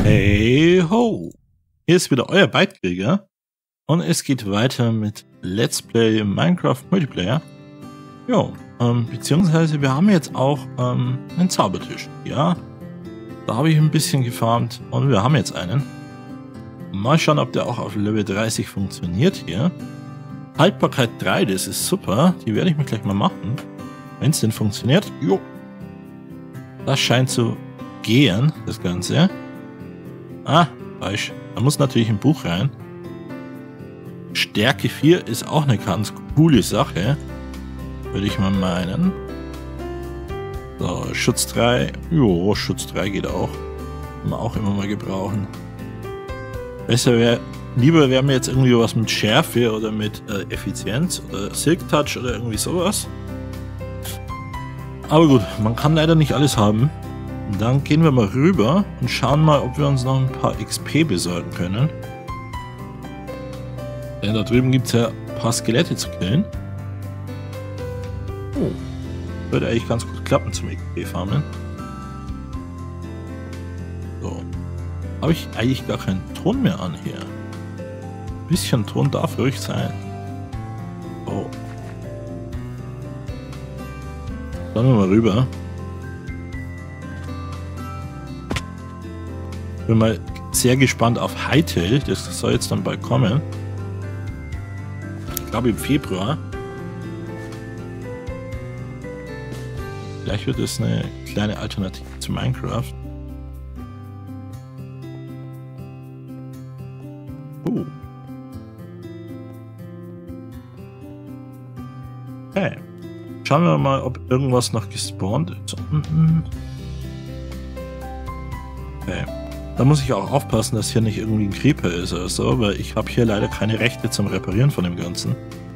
Hey ho! Hier ist wieder euer Bytekrieger und es geht weiter mit Let's Play Minecraft Multiplayer. Jo, beziehungsweise wir haben jetzt auch einen Zaubertisch. Ja, da habe ich ein bisschen gefarmt und wir haben jetzt einen. Mal schauen, ob der auch auf Level 30 funktioniert hier. Haltbarkeit 3, das ist super. Die werde ich mir gleich mal machen. Wenn es denn funktioniert. Jo. Das scheint zu gehen, das Ganze. Ah, falsch. Da muss natürlich ein Buch rein. Stärke 4 ist auch eine ganz coole Sache. Würde ich mal meinen. So, Schutz 3. Jo, Schutz 3 geht auch. Kann man auch immer mal gebrauchen. Besser wäre, lieber wäre mir jetzt irgendwie was mit Schärfe oder mit Effizienz oder Silk Touch oder irgendwie sowas. Aber gut, man kann leider nicht alles haben. Dann gehen wir mal rüber und schauen mal, ob wir uns noch ein paar XP besorgen können. Denn da drüben gibt es ja ein paar Skelette zu killen. Oh, würde eigentlich ganz gut klappen zum XP-Farmen. So. Habe ich eigentlich gar keinen Ton mehr an hier. Ein bisschen Ton darf ruhig sein. Oh. Schauen wir mal rüber. Bin mal sehr gespannt auf Hytale. Das soll jetzt dann bald kommen. Ich glaube im Februar. Vielleicht wird es eine kleine Alternative zu Minecraft. Okay. Schauen wir mal, ob irgendwas noch gespawnt ist. Okay. Da muss ich auch aufpassen, dass hier nicht irgendwie ein Creeper ist oder so, weil ich habe hier leider keine Rechte zum Reparieren von dem Ganzen.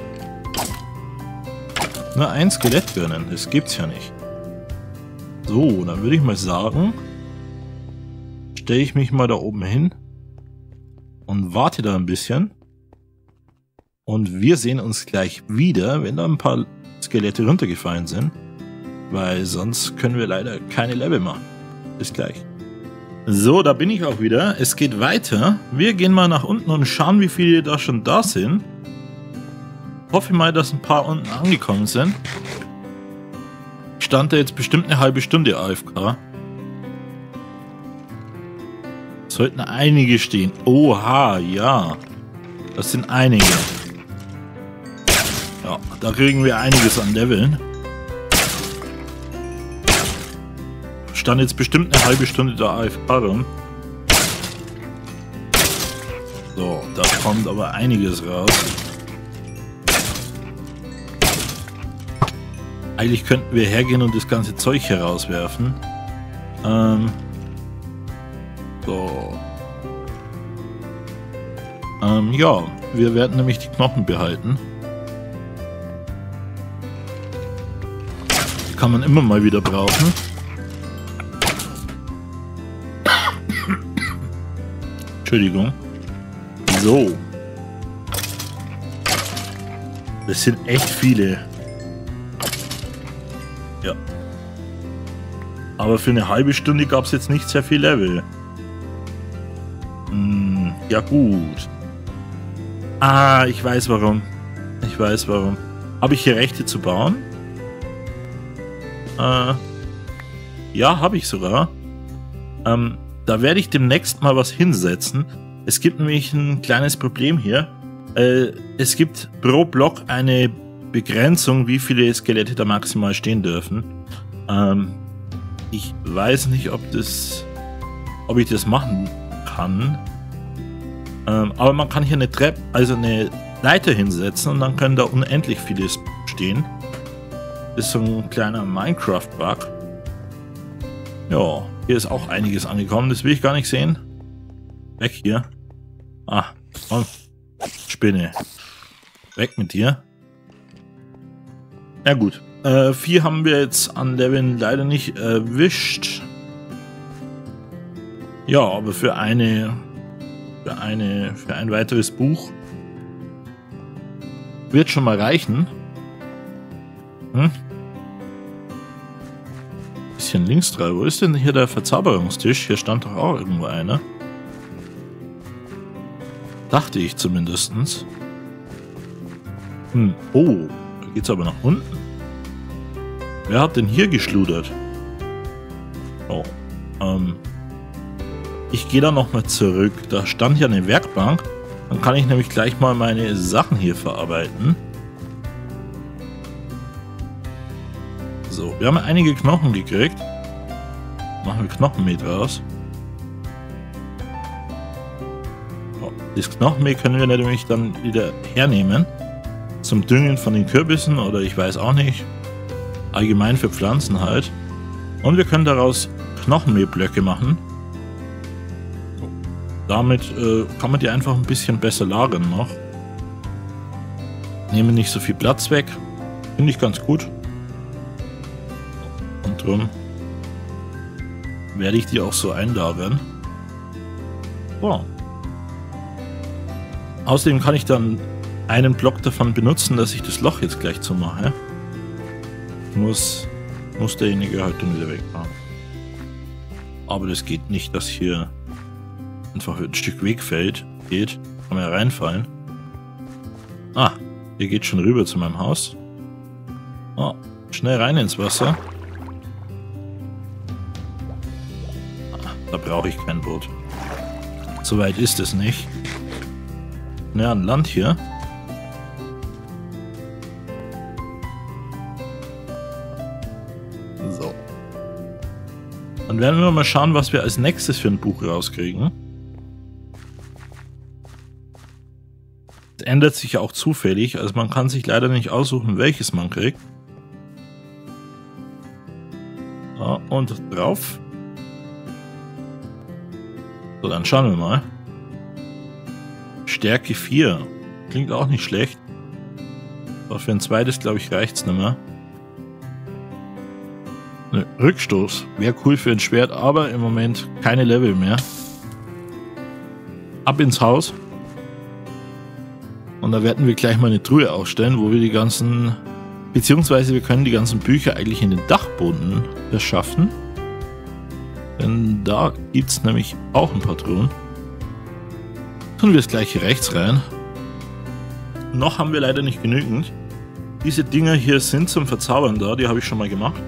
Nur ein Skelett gönnen, das gibt's ja nicht. So, dann würde ich mal sagen, stelle ich mich mal da oben hin und warte da ein bisschen. Und wir sehen uns gleich wieder, wenn da ein paar Skelette runtergefallen sind, weil sonst können wir leider keine Level machen. Bis gleich. So, da bin ich auch wieder. Es geht weiter. Wir gehen mal nach unten und schauen, wie viele da schon da sind. Hoffe mal, dass ein paar unten angekommen sind. Ich stand da jetzt bestimmt eine halbe Stunde AFK. Sollten einige stehen. Oha, ja. Das sind einige. Ja, da kriegen wir einiges an Leveln. Stand jetzt bestimmt eine halbe Stunde der AFK rum. So, da kommt aber einiges raus. Eigentlich könnten wir hergehen und das ganze Zeug hier rauswerfen. So. Ja, wir werden nämlich die Knochen behalten. Kann man immer mal wieder brauchen. Entschuldigung. So. Das sind echt viele. Ja. Aber für eine halbe Stunde gab es jetzt nicht sehr viel Level. Ja gut. Ah, ich weiß warum. Ich weiß warum. Habe ich hier Rechte zu bauen? Ja, habe ich sogar. Da werde ich demnächst mal was hinsetzen. Es gibt nämlich ein kleines Problem hier. Es gibt pro Block eine Begrenzung, wie viele Skelette da maximal stehen dürfen. Ich weiß nicht, ob ich das machen kann. Aber man kann hier eine Treppe, also eine Leiter hinsetzen und dann können da unendlich viele stehen. Das ist so ein kleiner Minecraft-Bug. Ja, hier ist auch einiges angekommen, das will ich gar nicht sehen. Weg hier. Ah, komm. Spinne. Weg mit dir. Ja gut. 4 haben wir jetzt an Leveln leider nicht erwischt. Ja, aber für ein weiteres Buch wird schon mal reichen. Bisschen links dran. Wo ist denn hier der Verzauberungstisch? Hier stand doch auch irgendwo einer. Dachte ich zumindestens. Oh, da geht's aber nach unten. Wer hat denn hier geschludert? Oh, ich gehe da nochmal zurück. Da stand ja eine Werkbank. Dann kann ich nämlich gleich mal meine Sachen hier verarbeiten. So, wir haben einige Knochen gekriegt. Machen wir Knochenmehl draus. Oh, das Knochenmehl können wir nämlich dann wieder hernehmen. Zum Düngen von den Kürbissen oder ich weiß auch nicht. Allgemein für Pflanzen halt. Und wir können daraus Knochenmehlblöcke machen. Damit kann man die einfach ein bisschen besser lagern noch. Nehmen nicht so viel Platz weg. Finde ich ganz gut. Und darum werde ich die auch so einlagern. So. Außerdem kann ich dann einen Block davon benutzen, dass ich das Loch jetzt gleich zumache. Muss derjenige halt dann wieder wegfahren. Aber das geht nicht, dass hier einfach ein Stück Weg geht. Kann man ja reinfallen. Ah, hier geht schon rüber zu meinem Haus. Oh, schnell rein ins Wasser. Ah, da brauche ich kein Boot. So weit ist es nicht. Ja, an Land hier. So. Dann werden wir mal schauen, was wir als nächstes für ein Buch rauskriegen. Es ändert sich ja auch zufällig, also man kann sich leider nicht aussuchen, welches man kriegt. So, und drauf. So, dann schauen wir mal. Stärke 4. Klingt auch nicht schlecht. Aber für ein zweites, glaube ich, reicht es nicht mehr. Ne, Rückstoß. Wäre cool für ein Schwert, aber im Moment keine Level mehr. Ab ins Haus. Und da werden wir gleich mal eine Truhe aufstellen, wo wir die ganzen... Beziehungsweise wir können die ganzen Bücher eigentlich in den Dachboden verschaffen. Denn da gibt es nämlich auch ein paar Truhen. Tun wir es gleich hier rechts rein. Noch haben wir leider nicht genügend. Diese Dinger hier sind zum Verzaubern da, die habe ich schon mal gemacht.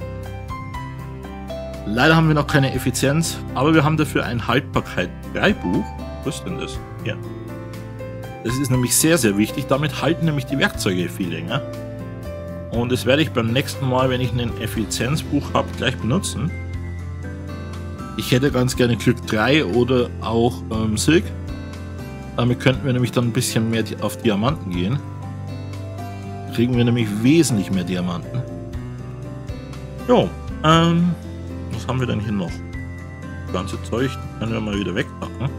Leider haben wir noch keine Effizienz, aber wir haben dafür ein Haltbarkeit 3 Buch. Was ist denn das? Ja. Das ist nämlich sehr, sehr wichtig. Damit halten nämlich die Werkzeuge viel länger. Und das werde ich beim nächsten Mal, wenn ich ein Effizienzbuch habe, gleich benutzen. Ich hätte ganz gerne Glück 3 oder auch Silk. Damit könnten wir nämlich dann ein bisschen mehr auf Diamanten gehen. Kriegen wir nämlich wesentlich mehr Diamanten. Jo, was haben wir denn hier noch? Das ganze Zeug können wir mal wieder wegpacken.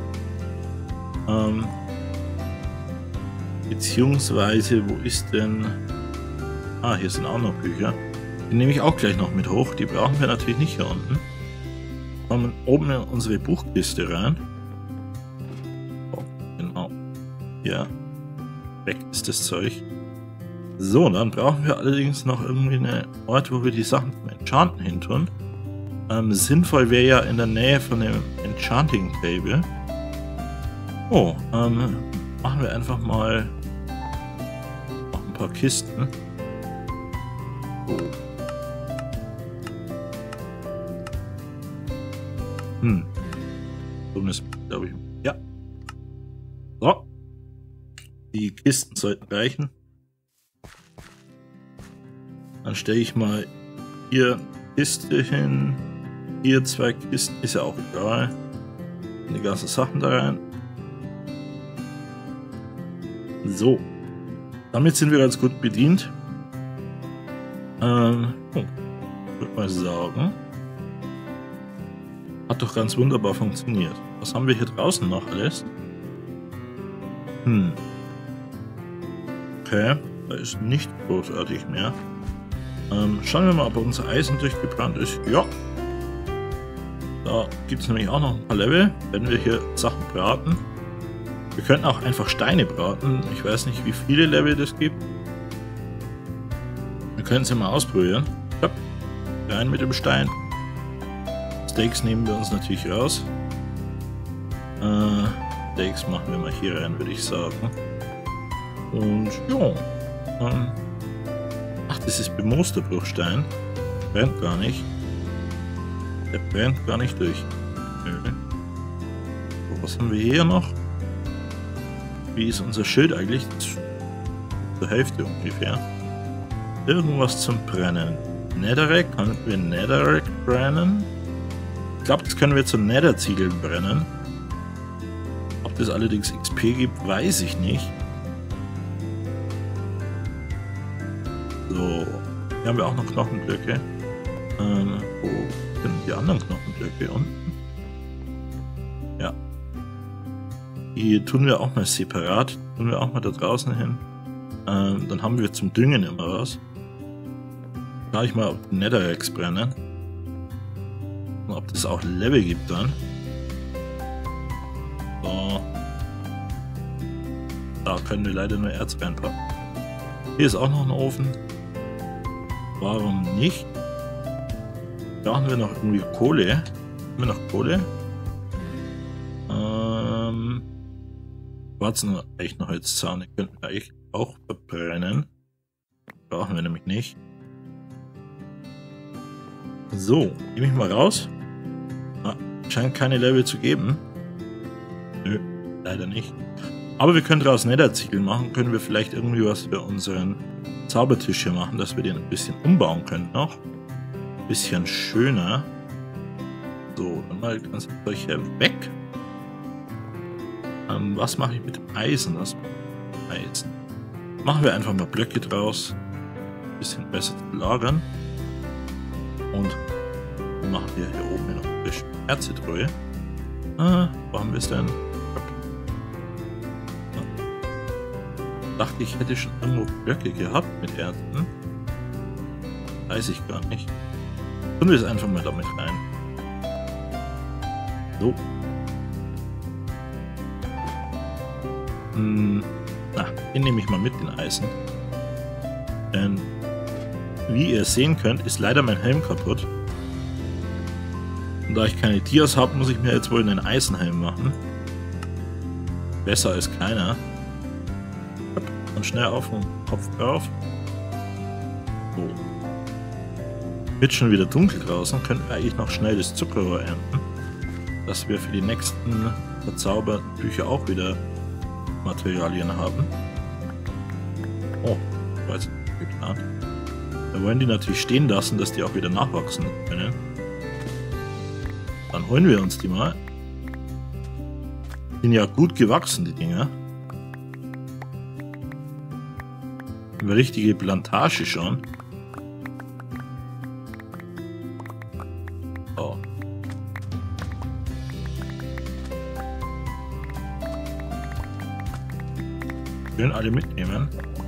Beziehungsweise, wo ist denn... Ah, hier sind auch noch Bücher. Die nehme ich auch gleich noch mit hoch. Die brauchen wir natürlich nicht hier unten. Kommen oben in unsere Buchkiste rein. Oh, genau. Ja. Weg ist das Zeug. So, dann brauchen wir allerdings noch irgendwie einen Ort, wo wir die Sachen zum Enchanten hin tun. Sinnvoll wäre ja in der Nähe von dem Enchanting Table. Oh, machen wir einfach mal noch ein paar Kisten. So. Dummes, glaube ich. Ja. So. Die Kisten sollten reichen. Dann stelle ich mal hier eine Kiste hin. Hier 2 Kisten, ist ja auch egal. Die ganzen Sachen da rein. So. Damit sind wir ganz gut bedient. Würde mal sagen. Hat doch ganz wunderbar funktioniert. Was haben wir hier draußen noch alles? Okay, da ist nicht großartig mehr. Schauen wir mal, ob unser Eisen durchgebrannt ist. Ja. Da gibt es nämlich auch noch ein paar Level, wenn wir hier Sachen braten. Wir könnten auch einfach Steine braten. Ich weiß nicht, wie viele Level das gibt. Wir können es ja mal ausprobieren. Ja. Rein mit dem Stein. Steaks nehmen wir uns natürlich raus. Der Steaks machen wir mal hier rein, würde ich sagen. Und ja. Ach, das ist bemooster Bruchstein. Brennt gar nicht. Der brennt gar nicht durch. So, was haben wir hier noch? Wie ist unser Schild eigentlich? Zur Hälfte ungefähr. Irgendwas zum Brennen. Netherrack, können wir Netherrack brennen? Ich glaube, das können wir zu Nether-Ziegeln brennen. Ob das allerdings XP gibt, weiß ich nicht. So, hier haben wir auch noch Knochenblöcke. Wo sind die anderen Knochenblöcke? Unten? Ja. Die tun wir auch mal separat. Tun wir auch mal da draußen hin. Dann haben wir zum Düngen immer was. Schau ich mal, ob die Netherracks brennen. Und ob das auch Level gibt dann. So. Da können wir leider nur Erz reinpacken. Hier ist auch noch ein Ofen. Warum nicht? Brauchen wir noch irgendwie Kohle? Haben wir noch Kohle? Schwarzen echt noch Holzzahne könnten wir eigentlich auch verbrennen. Brauchen wir nämlich nicht. So, nehme ich mal raus. Ah, scheint keine Level zu geben. Nö, leider nicht. Aber wir können daraus Netherziegel machen. Können wir vielleicht irgendwie was für unseren Zaubertisch hier machen, dass wir den ein bisschen umbauen können noch. Ein bisschen schöner. So, dann mal das Zeug hier weg. Was mache ich mit dem Eisen? Das Eisen. Machen wir einfach mal Blöcke draus. Ein bisschen besser zu lagern. Und dann machen wir hier oben noch ein bisschen Erztreue. Wo haben wir es denn? Dachte ich, hätte schon irgendwo Blöcke gehabt mit Erzen. Weiß ich gar nicht. Tun wir es einfach mal damit rein. So. Na, den nehme ich mal mit, den Eisen. Denn, wie ihr sehen könnt, ist leider mein Helm kaputt. Und da ich keine Dias habe, muss ich mir jetzt wohl einen Eisenhelm machen. Besser als keiner. Und schnell auf den Kopf drauf. So. Wird schon wieder dunkel draußen, könnten wir eigentlich noch schnell das Zuckerrohr ernten. Dass wir für die nächsten verzauberten Bücher auch wieder Materialien haben. Oh, war jetzt nicht geplant. Wir wollen die natürlich stehen lassen, dass die auch wieder nachwachsen können. Dann holen wir uns die mal. Sind ja gut gewachsen, die Dinger. Eine richtige Plantage schon. Oh. Schön alle mitnehmen.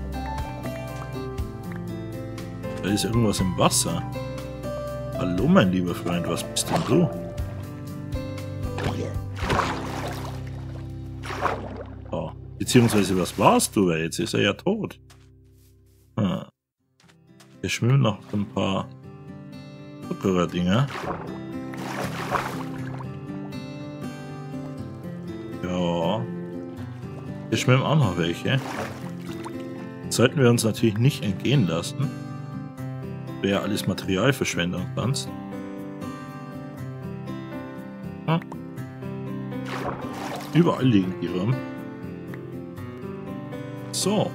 Da ist irgendwas im Wasser. Hallo mein lieber Freund, was bist denn du? Oh. Beziehungsweise was warst du? Weil jetzt ist er ja tot. Hier schwimmen noch ein paar Zuckerer-Dinger. Ja. Hier schwimmen auch noch welche. Das sollten wir uns natürlich nicht entgehen lassen. Wäre alles Materialverschwendung sonst. Hm. Überall liegen die rum. So.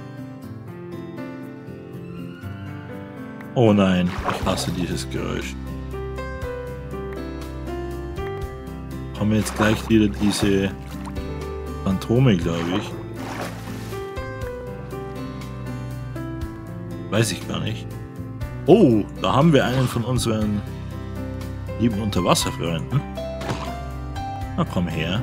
Oh nein, ich hasse dieses Geräusch. Haben wir jetzt gleich wieder diese Phantome, glaube ich. Weiß ich gar nicht. Oh, da haben wir einen von unseren lieben Unterwasserfreunden. Na komm her.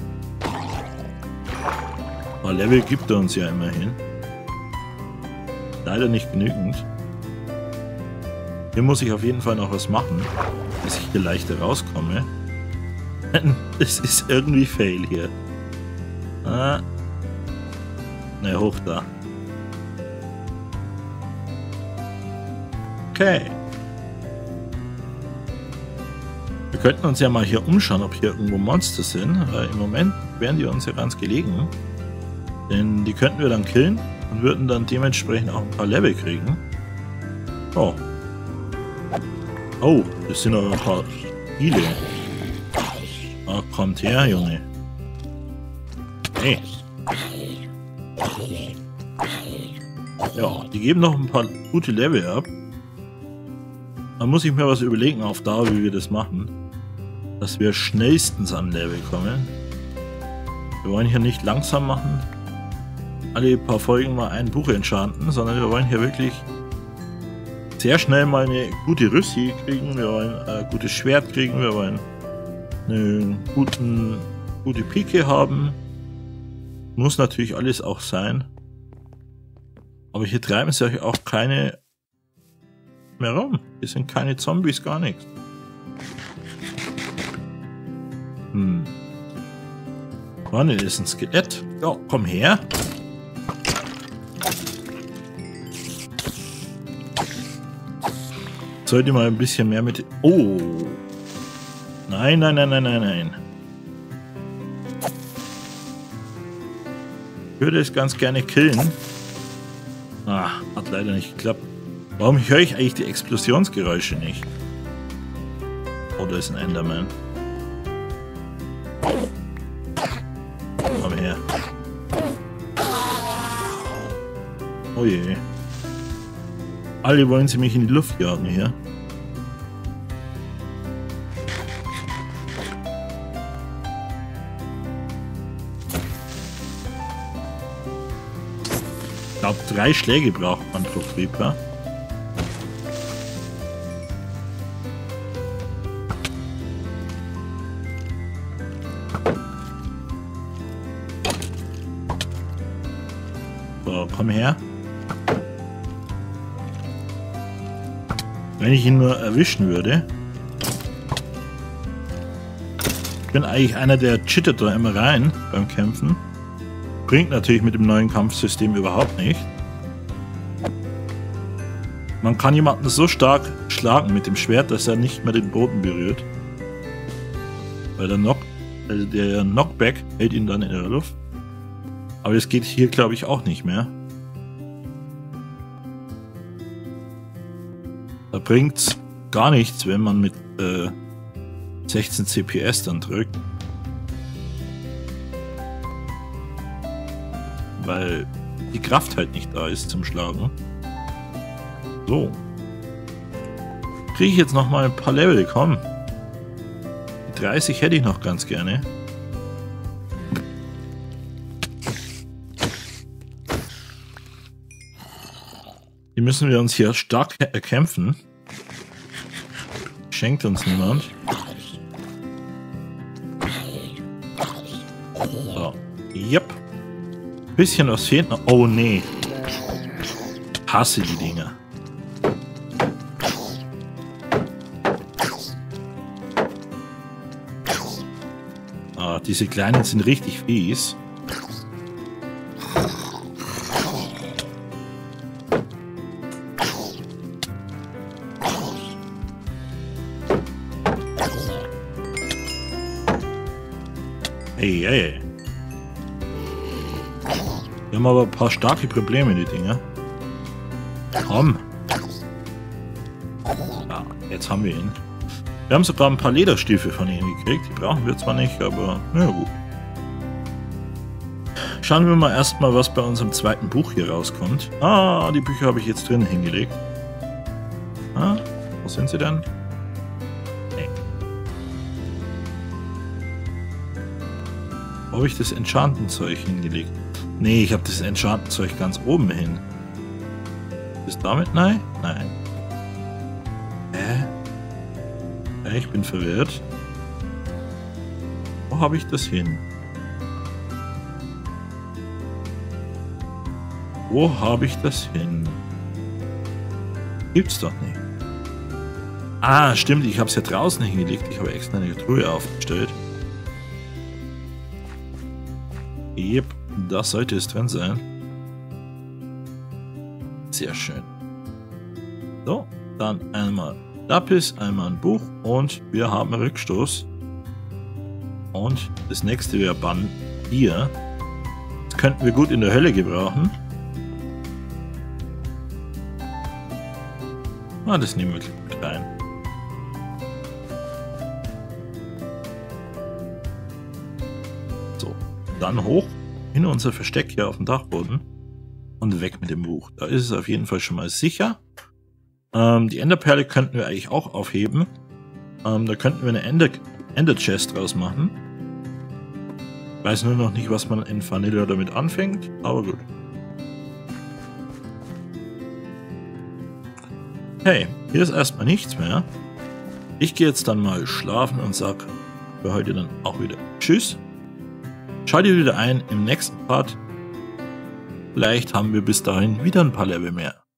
Ein paar Level gibt er uns ja immerhin. Leider nicht genügend. Hier muss ich auf jeden Fall noch was machen, dass ich hier leichter rauskomme. Es ist irgendwie fail hier. Ah. Na, hoch da. Okay. Wir Wir könnten uns ja mal hier umschauen, ob hier irgendwo Monster sind, weil im Moment wären die uns ja ganz gelegen. Denn die könnten wir dann killen und würden dann dementsprechend auch ein paar Level kriegen. Oh. Oh, das sind aber ein paar viele. Ah, kommt her, Junge. Hey. Ja, die geben noch ein paar gute Level ab. Da muss ich mir was überlegen auf Dauer, wie wir das machen. Dass wir schnellstens an Level kommen. Wir wollen hier nicht langsam machen. Alle paar Folgen mal ein Buch enchanten, sondern wir wollen hier wirklich sehr schnell mal eine gute Rüssi kriegen. Wir wollen ein gutes Schwert kriegen. Wir wollen eine gute Pike haben. Muss natürlich alles auch sein. Aber hier treiben sich auch keine mehr rum. Hier sind keine Zombies, gar nichts. Vorne ist ein Skelett. Ja, komm her. Sollte mal ein bisschen mehr mit... Oh. Nein, nein, nein, nein, nein, nein. Ich würde es ganz gerne killen. Ah, hat leider nicht geklappt. Warum höre ich eigentlich die Explosionsgeräusche nicht? Oh, da ist ein Enderman. Komm her. Oh je. Alle wollen sie mich in die Luft jagen hier. Ich glaube, 3 Schläge braucht man pro Creeper. So, komm her. Wenn ich ihn nur erwischen würde. Ich bin eigentlich einer, der chittert da immer rein beim Kämpfen. Bringt natürlich mit dem neuen Kampfsystem überhaupt nicht. Man kann jemanden so stark schlagen mit dem Schwert, dass er nicht mehr den Boden berührt. Weil der Knockback hält ihn dann in der Luft. Aber das geht hier, glaube ich, auch nicht mehr. Da bringt's gar nichts, wenn man mit 16 CPS dann drückt. Weil die Kraft halt nicht da ist zum Schlagen. So. Kriege ich jetzt noch mal ein paar Level, komm. Die 30 hätte ich noch ganz gerne. Die müssen wir uns hier stark erkämpfen. Schenkt uns niemand. So. Yep. Bisschen was fehlt noch. Oh nee. Hasse die Dinger. Ah, diese kleinen sind richtig fies. Hey, hey. Wir haben aber ein paar starke Probleme, die Dinger. Komm. Ja, jetzt haben wir ihn. Wir haben sogar ein paar Lederstiefel von ihm gekriegt. Die brauchen wir zwar nicht, aber na gut. Schauen wir mal erstmal, was bei unserem zweiten Buch hier rauskommt. Ah, die Bücher habe ich jetzt drin hingelegt. Ah, wo sind sie denn? Nee. Wo habe ich das Enchanten-Zeug hingelegt? Nee, ich habe das Enchanten-Zeug ganz oben hin. Ist damit? Nein? Nein. Ich bin verwirrt. Wo habe ich das hin? Wo habe ich das hin? Gibt's doch nicht. Ah, stimmt, ich habe es ja draußen hingelegt. Ich habe extra eine Truhe aufgestellt. Yep, das sollte es drin sein. Sehr schön. So, dann einmal Lapis, einmal ein Buch und wir haben Rückstoß. Und das nächste wäre Bann hier. Das könnten wir gut in der Hölle gebrauchen. Ah, das nehmen wir mit rein. So, dann hoch in unser Versteck hier auf dem Dachboden und weg mit dem Buch. Da ist es auf jeden Fall schon mal sicher. Die Enderperle könnten wir eigentlich auch aufheben. Da könnten wir eine Ender-Chest draus machen. Weiß nur noch nicht, was man in Vanilla damit anfängt, aber gut. Hey, hier ist erstmal nichts mehr. Ich gehe jetzt dann mal schlafen und sag für heute dann auch wieder Tschüss. Schaltet wieder ein im nächsten Part. Vielleicht haben wir bis dahin wieder ein paar Level mehr.